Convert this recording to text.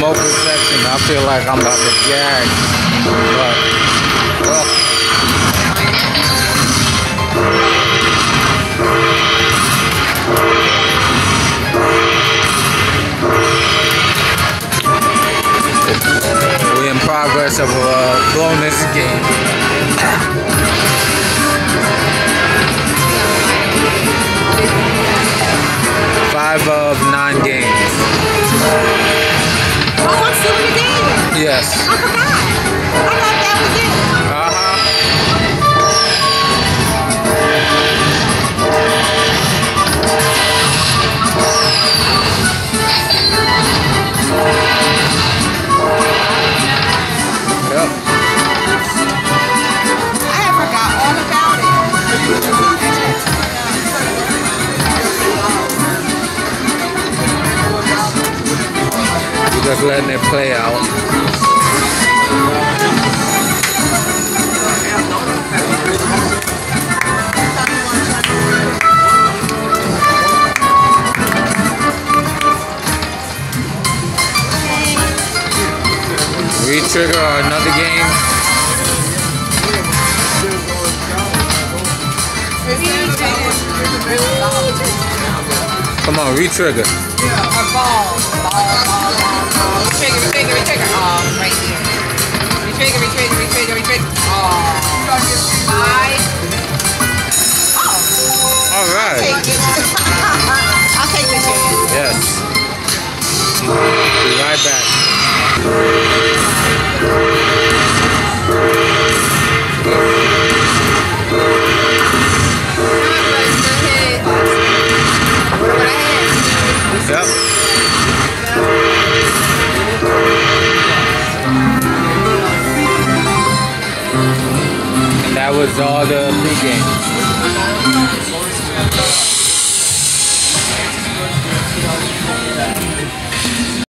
smoking section. I feel like I'm about to gag. But, we're in progress of blowing this game. 5 of 9 games. Oh, I'm still in the game. Yes. I forgot. I thought that was it. Yep. I had forgot all about it. Just letting it play out. Re-trigger another game. Come on, re-trigger. A ball. Retrigger. Oh, right here. Retrigger. Oh. 5. Oh. All right. I'll take the chance. Yes. Be right back. Yep. And that was all the pre-game.